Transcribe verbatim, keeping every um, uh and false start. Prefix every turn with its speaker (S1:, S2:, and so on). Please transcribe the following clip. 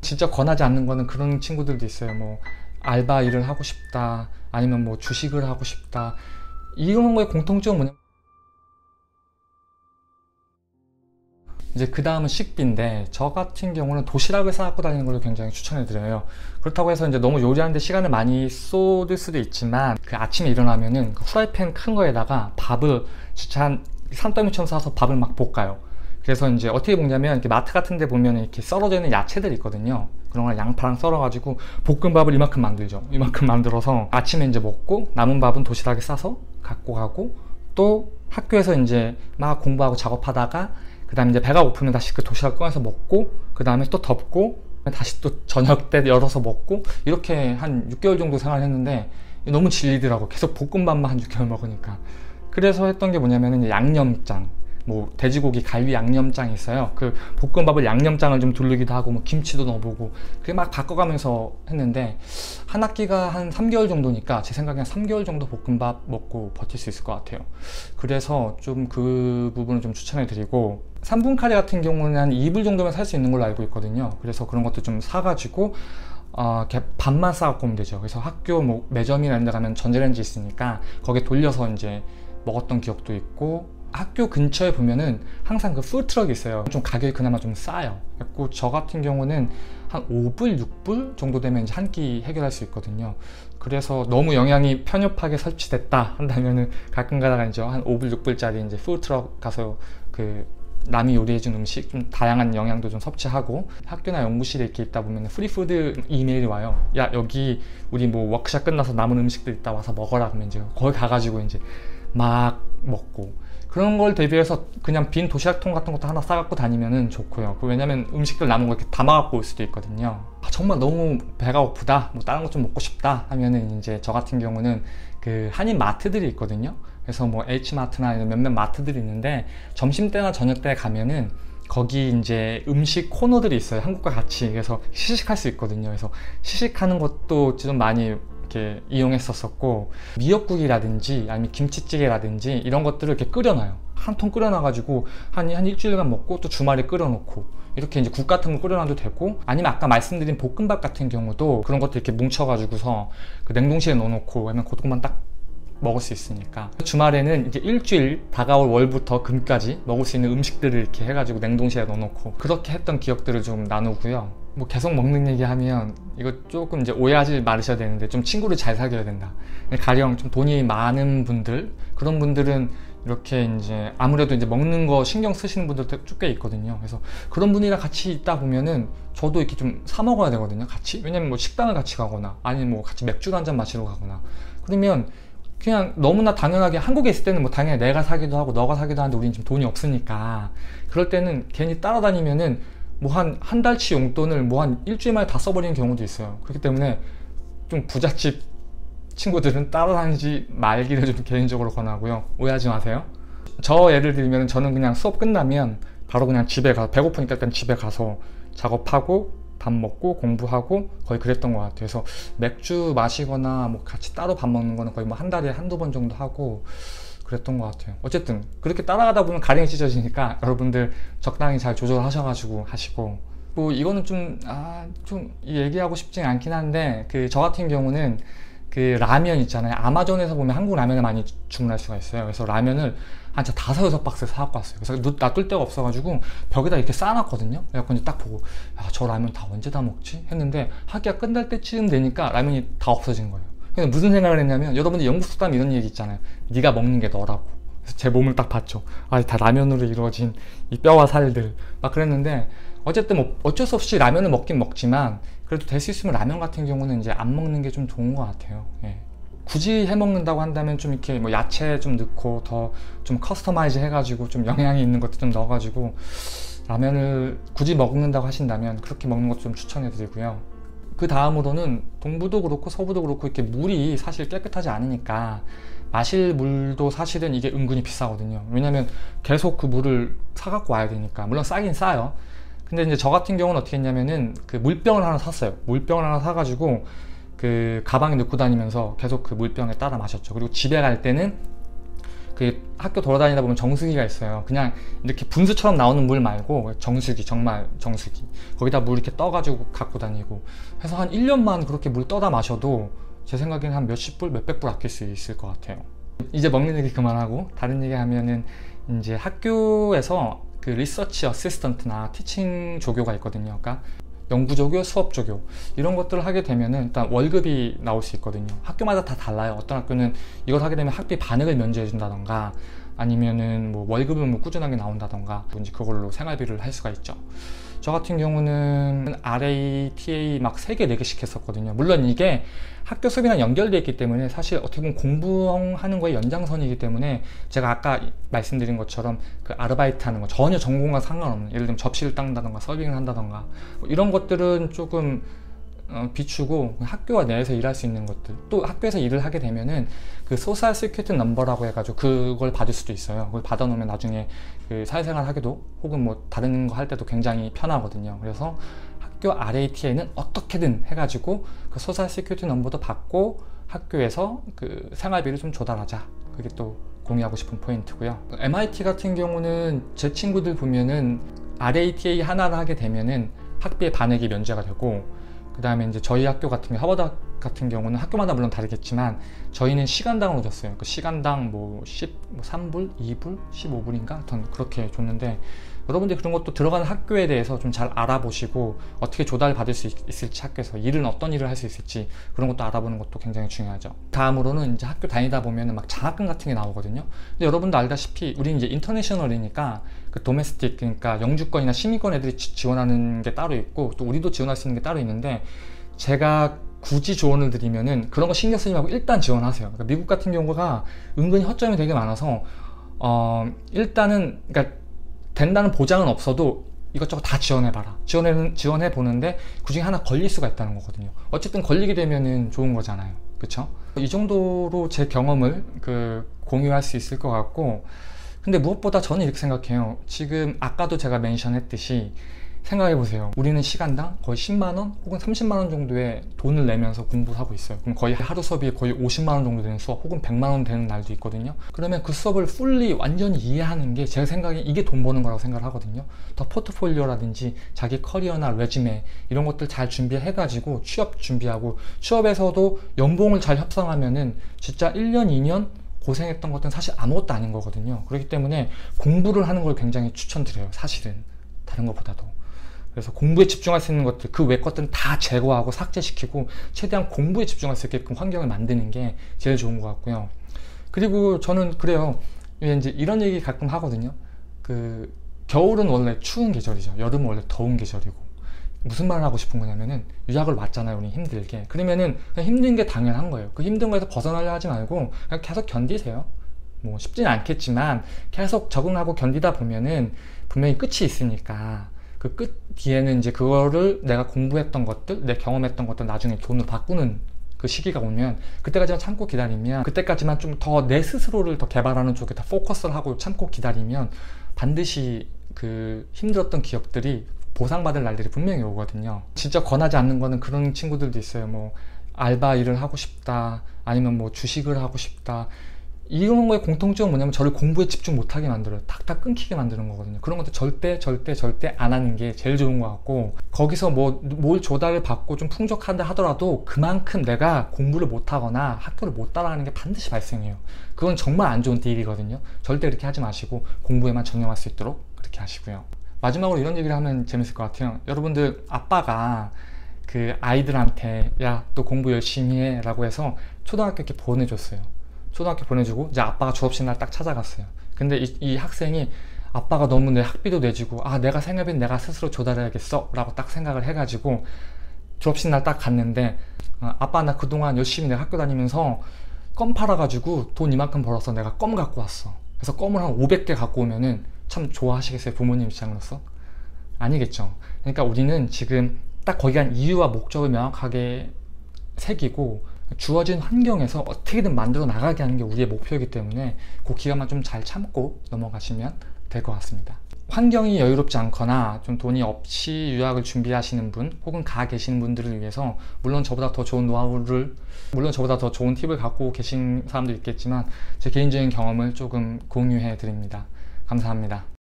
S1: 진짜 권하지 않는 거는 그런 친구들도 있어요. 뭐 알바 일을 하고 싶다, 아니면 뭐 주식을 하고 싶다. 이런 거의 공통점은 뭐냐면 이제 그 다음은 식비인데, 저 같은 경우는 도시락을 싸갖고 다니는 걸 굉장히 추천해 드려요. 그렇다고 해서 이제 너무 요리하는데 시간을 많이 쏟을 수도 있지만, 그 아침에 일어나면은 그 후라이팬 큰 거에다가 밥을 진짜 한 산더미처럼 싸서 밥을 막 볶아요. 그래서 이제 어떻게 볶냐면, 이렇게 마트 같은 데 보면 이렇게 썰어져 있는 야채들이 있거든요. 그런 걸 양파랑 썰어가지고 볶음밥을 이만큼 만들죠. 이만큼 만들어서 아침에 이제 먹고, 남은 밥은 도시락에 싸서 갖고 가고, 또 학교에서 이제 막 공부하고 작업하다가 그 다음에 이제 배가 고프면 다시 그 도시락 꺼내서 먹고, 그 다음에 또 덮고, 다시 또 저녁 때 열어서 먹고, 이렇게 한 육 개월 정도 생활했는데 너무 질리더라고. 계속 볶음밥만 한 육 개월 먹으니까. 그래서 했던 게 뭐냐면 이제 양념장, 뭐 돼지고기 갈비 양념장이 있어요. 그 볶음밥을 양념장을 좀 두르기도 하고, 뭐 김치도 넣어보고, 그게 막 바꿔가면서 했는데, 한 학기가 한 삼 개월 정도니까 제 생각엔 삼 개월 정도 볶음밥 먹고 버틸 수 있을 것 같아요. 그래서 좀 그 부분을 좀 추천해 드리고, 삼 분 카레 같은 경우는 한 이 불 정도면 살 수 있는 걸로 알고 있거든요. 그래서 그런 것도 좀 사가지고 어, 이렇게 밥만 싸갖고 오면 되죠. 그래서 학교 뭐 매점이나 이런 데 가면 전자레인지 있으니까 거기에 돌려서 이제 먹었던 기억도 있고, 학교 근처에 보면은 항상 그 푸드트럭이 있어요. 좀 가격이 그나마 좀 싸요. 그래서 저 같은 경우는 한 오 불, 육 불 정도 되면 이제 한 끼 해결할 수 있거든요. 그래서 너무 영양이 편협하게 설치됐다 한다면은 가끔 가다가 이제 한 오 불, 육 불짜리 이제 푸드트럭 가서 그 남이 요리해준 음식, 좀 다양한 영양도 좀 섭취하고, 학교나 연구실에 이렇게 있다 보면 프리푸드 이메일이 와요. 야, 여기 우리 뭐 워크샵 끝나서 남은 음식들 있다, 와서 먹어라. 그러면 이제 거기 가가지고 이제 막 먹고, 그런 걸 대비해서 그냥 빈 도시락통 같은 것도 하나 싸갖고 다니면은 좋고요. 왜냐면 음식들 남은 거 이렇게 담아갖고 올 수도 있거든요. 아, 정말 너무 배가 고프다, 뭐 다른 거 좀 먹고 싶다 하면은 이제 저 같은 경우는 그 한인 마트들이 있거든요. 그래서 뭐 H마트나 몇몇 마트들이 있는데, 점심때나 저녁때 가면은 거기 이제 음식 코너들이 있어요. 한국과 같이. 그래서 시식할 수 있거든요. 그래서 시식하는 것도 좀 많이 이렇게 이용했었었고, 미역국이라든지 아니면 김치찌개라든지 이런 것들을 이렇게 끓여놔요. 한 통 끓여놔가지고 한, 한 일주일간 먹고, 또 주말에 끓여놓고, 이렇게 이제 국 같은 거 끓여놔도 되고, 아니면 아까 말씀드린 볶음밥 같은 경우도 그런 것들 이렇게 뭉쳐가지고서 그 냉동실에 넣어놓고 하면 그것만 딱 먹을 수 있으니까, 주말에는 이제 일주일 다가올 월부터 금까지 먹을 수 있는 음식들을 이렇게 해가지고 냉동실에 넣어놓고, 그렇게 했던 기억들을 좀 나누고요. 뭐 계속 먹는 얘기하면 이거 조금 이제 오해하지 말으셔야 되는데, 좀 친구를 잘 사귀어야 된다. 가령 좀 돈이 많은 분들, 그런 분들은 이렇게 이제 아무래도 이제 먹는 거 신경 쓰시는 분들도 꽤 있거든요. 그래서 그런 분이랑 같이 있다 보면은 저도 이렇게 좀 사 먹어야 되거든요, 같이. 왜냐면 뭐 식당을 같이 가거나, 아니면 뭐 같이 맥주를 한잔 마시러 가거나, 그러면 그냥 너무나 당연하게, 한국에 있을 때는 뭐 당연히 내가 사기도 하고 너가 사기도 하는데 우리는 지금 돈이 없으니까, 그럴 때는 괜히 따라다니면은 뭐 한 한 달치 용돈을 뭐 한 일주일 만에 다 써버리는 경우도 있어요. 그렇기 때문에 좀 부잣집 친구들은 따라다니지 말기를 좀 개인적으로 권하고요. 오해하지 마세요. 저 예를 들면 저는 그냥 수업 끝나면 바로 그냥 집에 가서, 배고프니까 일단 집에 가서 작업하고 밥 먹고 공부하고 거의 그랬던 것 같아요. 그래서 맥주 마시거나 뭐 같이 따로 밥 먹는 거는 거의 뭐 한 달에 한두 번 정도 하고 그랬던 것 같아요. 어쨌든 그렇게 따라가다 보면 가랭이 찢어지니까 여러분들 적당히 잘 조절하셔가지고 하시고, 뭐 이거는 좀 아 좀 얘기하고 싶지 않긴 한데, 그 저 같은 경우는 그 라면 있잖아요. 아마존에서 보면 한국 라면을 많이 주문할 수가 있어요. 그래서 라면을 한 진짜 다섯 여섯 박스 사갖고 왔어요. 그래서 놔둘 데가 없어가지고 벽에다 이렇게 쌓아놨거든요. 그래갖고 이제 딱 보고, 야, 저 라면 다 언제 다 먹지? 했는데 학기가 끝날 때쯤 되니까 라면이 다 없어진 거예요. 그래서 무슨 생각을 했냐면, 여러분들 영국 속담 이런 얘기 있잖아요. 네가 먹는 게 너라고. 그래서 제 몸을 딱 봤죠. 아, 다 라면으로 이루어진 이 뼈와 살들. 막 그랬는데, 어쨌든 뭐 어쩔 수 없이 라면을 먹긴 먹지만, 그래도 될 수 있으면 라면 같은 경우는 이제 안 먹는 게 좀 좋은 것 같아요. 예. 굳이 해 먹는다고 한다면 좀 이렇게 뭐 야채 좀 넣고 더 좀 커스터마이즈 해가지고 좀 영양이 있는 것도 좀 넣어가지고 라면을 굳이 먹는다고 하신다면 그렇게 먹는 것도 좀 추천해 드리고요. 그 다음으로는 동부도 그렇고 서부도 그렇고 이렇게 물이 사실 깨끗하지 않으니까 마실 물도 사실은 이게 은근히 비싸거든요. 왜냐면 계속 그 물을 사갖고 와야 되니까. 물론 싸긴 싸요. 근데 이제 저 같은 경우는 어떻게 했냐면은 그 물병을 하나 샀어요. 물병을 하나 사가지고 그 가방에 넣고 다니면서 계속 그 물병에 따라 마셨죠. 그리고 집에 갈 때는 그 학교 돌아다니다 보면 정수기가 있어요. 그냥 이렇게 분수처럼 나오는 물 말고 정수기, 정말 정수기. 거기다 물 이렇게 떠가지고 갖고 다니고 해서 한 일 년만 그렇게 물 떠다 마셔도 제 생각에는 한 몇십 불, 몇백 불 아낄 수 있을 것 같아요. 이제 먹는 얘기 그만하고 다른 얘기 하면은 이제 학교에서 그 리서치 어시스턴트나 티칭 조교가 있거든요. 그러니까 연구조교, 수업조교 이런 것들을 하게 되면은 일단 월급이 나올 수 있거든요. 학교마다 다 달라요. 어떤 학교는 이걸 하게 되면 학비 반액을 면제해 준다던가 아니면은 뭐 월급은 뭐 꾸준하게 나온다던가 뭔지 그걸로 생활비를 할 수가 있죠. 저 같은 경우는 알에이, 티에이 막 세 개, 네 개씩 했었거든요. 물론 이게 학교 수업이랑 연결되어 있기 때문에 사실 어떻게 보면 공부하는 거의 연장선이기 때문에 제가 아까 말씀드린 것처럼 그 아르바이트 하는 거 전혀 전공과 상관없는, 예를 들면 접시를 닦는다던가 서빙을 한다던가 뭐 이런 것들은 조금 어, 비추고 학교와 내에서 일할 수 있는 것들, 또 학교에서 일을 하게 되면은 그 소셜 시큐리티 넘버라고 해가지고 그걸 받을 수도 있어요. 그걸 받아놓으면 나중에 그 사회생활 하기도 혹은 뭐 다른 거 할 때도 굉장히 편하거든요. 그래서 학교 알에이, 티에이는 어떻게든 해가지고 그 소셜 시큐리티 넘버도 받고 학교에서 그 생활비를 좀 조달하자. 그게 또 공유하고 싶은 포인트고요. 엠아이티 같은 경우는 제 친구들 보면은 알에이, 티에이 하나를 하게 되면은 학비의 반액이 면제가 되고, 그 다음에 이제 저희 학교 같은 경우, 하버드 같은 경우는 학교마다 물론 다르겠지만 저희는 시간당으로 줬어요. 그 시간당 뭐 십삼 불, 이 불, 십오 불인가? 하여튼 그렇게 줬는데, 여러분들이 그런 것도 들어가는 학교에 대해서 좀 잘 알아보시고 어떻게 조달 받을 수 있, 있을지, 학교에서 일은 어떤 일을 할 수 있을지 그런 것도 알아보는 것도 굉장히 중요하죠. 다음으로는 이제 학교 다니다 보면은 막 장학금 같은 게 나오거든요. 근데 여러분도 알다시피 우리 이제 인터내셔널이니까 그 도메스틱, 그러니까 영주권이나 시민권 애들이 지, 지원하는 게 따로 있고 또 우리도 지원할 수 있는 게 따로 있는데, 제가 굳이 조언을 드리면은 그런 거 신경 쓰지 말고 일단 지원하세요. 그러니까 미국 같은 경우가 은근히 허점이 되게 많아서 어 일단은 그러니까 된다는 보장은 없어도 이것저것 다 지원해봐라. 지원해, 지원해 보는데 그중에 하나 걸릴 수가 있다는 거거든요. 어쨌든 걸리게 되면은 좋은 거잖아요. 그쵸? 이 정도로 제 경험을 그 공유할 수 있을 것 같고, 근데 무엇보다 저는 이렇게 생각해요. 지금 아까도 제가 멘션했듯이 생각해보세요. 우리는 시간당 거의 십만 원 혹은 삼십만 원 정도의 돈을 내면서 공부를 하고 있어요. 그럼 거의 하루 수업이 거의 오십만 원 정도 되는 수업 혹은 백만 원 되는 날도 있거든요. 그러면 그 수업을 풀리 완전히 이해하는 게 제 생각에 이게 돈 버는 거라고 생각을 하거든요. 더 포트폴리오라든지 자기 커리어나 레주메 이런 것들 잘 준비해가지고 취업 준비하고, 취업에서도 연봉을 잘 협상하면은 진짜 일 년, 이 년 고생했던 것들은 사실 아무것도 아닌 거거든요. 그렇기 때문에 공부를 하는 걸 굉장히 추천드려요. 사실은 다른 것보다도. 그래서 공부에 집중할 수 있는 것들, 그 외 것들은 다 제거하고 삭제시키고 최대한 공부에 집중할 수 있게끔 환경을 만드는 게 제일 좋은 것 같고요. 그리고 저는 그래요. 이제 이런 얘기 가끔 하거든요. 그 겨울은 원래 추운 계절이죠. 여름은 원래 더운 계절이고. 무슨 말을 하고 싶은 거냐면은 유학을 왔잖아요, 우리 힘들게. 그러면은 그냥 힘든 게 당연한 거예요. 그 힘든 거에서 벗어나려 하지 말고 그냥 계속 견디세요. 뭐 쉽지는 않겠지만 계속 적응하고 견디다 보면은 분명히 끝이 있으니까 그 끝 뒤에는 이제 그거를 내가 공부했던 것들, 내 경험했던 것들 나중에 돈으로 바꾸는 그 시기가 오면 그때까지만 참고 기다리면, 그때까지만 좀 더 내 스스로를 더 개발하는 쪽에 더 포커스를 하고 참고 기다리면 반드시 그 힘들었던 기억들이 보상받을 날들이 분명히 오거든요. 진짜 권하지 않는 거는 그런 친구들도 있어요. 뭐 알바 일을 하고 싶다, 아니면 뭐 주식을 하고 싶다, 이런 거의 공통점은 뭐냐면 저를 공부에 집중 못하게 만들어요. 탁탁 끊기게 만드는 거거든요. 그런 것도 절대 절대 절대 안 하는 게 제일 좋은 것 같고, 거기서 뭐 뭘 조달을 받고 좀 풍족한다 하더라도 그만큼 내가 공부를 못하거나 학교를 못 따라가는 게 반드시 발생해요. 그건 정말 안 좋은 딜이거든요. 절대 그렇게 하지 마시고 공부에만 전념할 수 있도록 그렇게 하시고요. 마지막으로 이런 얘기를 하면 재밌을 것 같아요. 여러분들 아빠가 그 아이들한테 야, 너 공부 열심히 해 라고 해서 초등학교 이렇게 보내줬어요. 초등학교 보내주고 이제 아빠가 졸업식 날 딱 찾아갔어요. 근데 이, 이 학생이 아빠가 너무 내 학비도 내주고 아 내가 생활비는 내가 스스로 조달해야겠어 라고 딱 생각을 해가지고 졸업식 날 딱 갔는데, 어, 아빠 나 그동안 열심히 내가 학교 다니면서 껌 팔아가지고 돈 이만큼 벌어서 내가 껌 갖고 왔어. 그래서 껌을 한 오백 개 갖고 오면은 참 좋아하시겠어요? 부모님 입장으로서? 아니겠죠. 그러니까 우리는 지금 딱 거기 간 이유와 목적을 명확하게 새기고 주어진 환경에서 어떻게든 만들어 나가게 하는 게 우리의 목표이기 때문에 그 기간만 좀 잘 참고 넘어가시면 될 것 같습니다. 환경이 여유롭지 않거나 좀 돈이 없이 유학을 준비하시는 분 혹은 가 계시는 분들을 위해서, 물론 저보다 더 좋은 노하우를 물론 저보다 더 좋은 팁을 갖고 계신 사람도 있겠지만 제 개인적인 경험을 조금 공유해 드립니다. 감사합니다.